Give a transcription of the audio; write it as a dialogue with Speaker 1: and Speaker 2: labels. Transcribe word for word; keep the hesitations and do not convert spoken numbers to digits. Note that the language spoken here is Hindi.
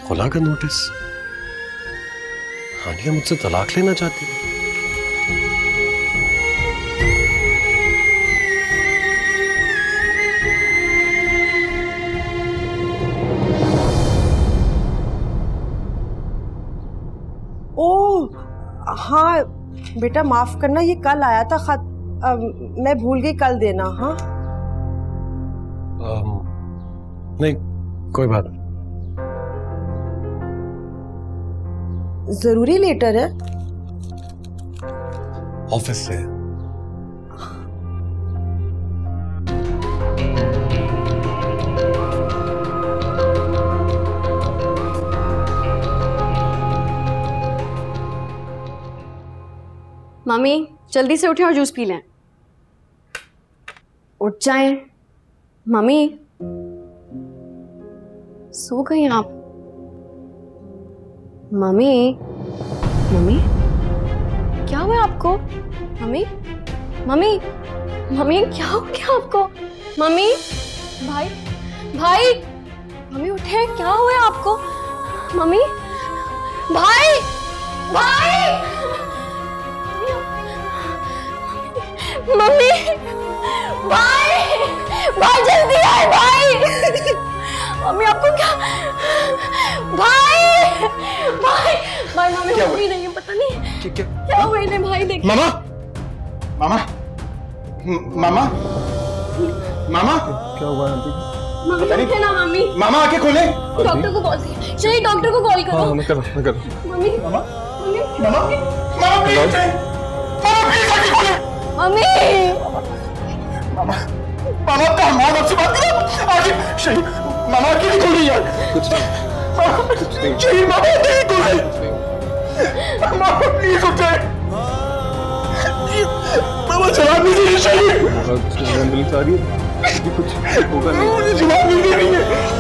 Speaker 1: खुला का नोटिस। हानिया मुझसे तलाक लेना चाहती है।
Speaker 2: ओह हाँ बेटा, माफ करना, ये कल आया था खत, आ, मैं भूल गई कल देना। हाँ
Speaker 1: आम, नहीं कोई बात नहीं।
Speaker 2: जरूरी लेटर है?
Speaker 1: ऑफिस से।
Speaker 3: मम्मी जल्दी से उठे और जूस पी लें। उठ जाएं। मम्मी सो गई आप? मम्मी मम्मी क्या हुआ आपको? मम्मी मम्मी मम्मी क्या हो गया आपको? मम्मी भाई भाई मम्मी उठे, क्या हुआ आपको? मम्मी भाई भाई मम्मी भाई भाई जल्दी आए भाई। मम्मी आपको क्या? भाई भाई भाई मम्मी मम्मी नहीं है, पता नहीं क्या क्या, क्या हुआ इन्हें भाई। देखिए
Speaker 4: मामा मामा मामा मामा
Speaker 1: क्या हुआ आंटी?
Speaker 3: मम्मी उठे ना मम्मी।
Speaker 4: मामा आके खोले।
Speaker 3: डॉक्टर को कॉल किया, चलिए डॉक्टर को कॉल करो।
Speaker 1: हाँ मैं कर मैं कर
Speaker 3: मम्मी
Speaker 4: मामा
Speaker 3: मम्मी
Speaker 4: मामा मामा प्लीज मामा प्लीज आके खोले।
Speaker 3: मम्मी
Speaker 4: मामा मामा का मामा आपसे बात करो आगे। शहीद मामा की नहीं खोली यार।
Speaker 1: कुछ नहीं कुछ नहीं।
Speaker 4: शहीद मामा नहीं खोले। मामा प्लीज उठे। मामा जवाब नहीं दे रही। शहीद
Speaker 1: एम्बुलेंस आ रही है, कुछ होगा नहीं।
Speaker 4: मुझे जवाब नहीं दे रही है।